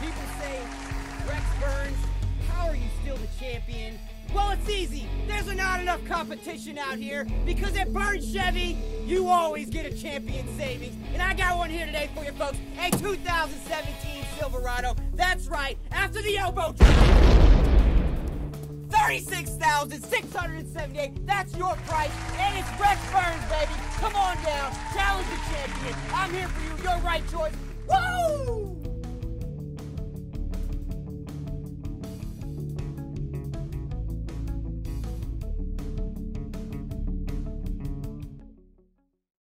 People say, Rex Burns, how are you still the champion? Well, it's easy. There's not enough competition out here because at Burns Chevy, you always get a champion savings. And I got one here today for you folks, a 2017 Silverado. That's right, after the elbow drop. $36,678. That's your price, and it's Rex Burns, baby. Come on down, challenge the champion. I'm here for you. Your right choice. Woo!